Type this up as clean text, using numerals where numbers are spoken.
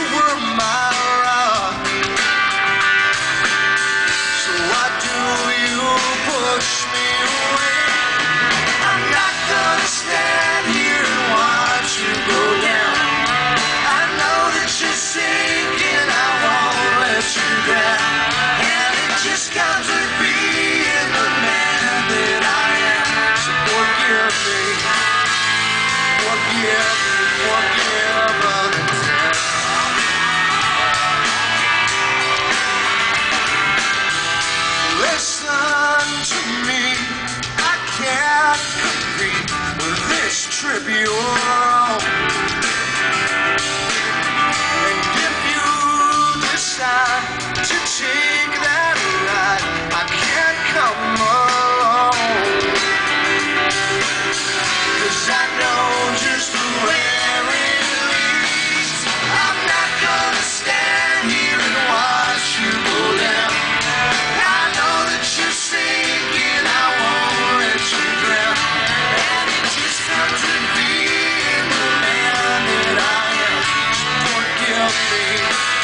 were my rock. So why do you push me away? I'm not gonna stand here and watch you go down. I know that you're sinking, I won't let you down. And it just comes with being the man that I am. So forgive me, forgive me, forgive others. Listen to me, I can't compete with this trip you're on. And if you decide to take that ride, I can't come along. 'Cause I know just where it leads. I'm not gonna stand here and watch you go down. I know that you're sinking, I won't let you drown. And it just comes with being the man that I am. So forgive me.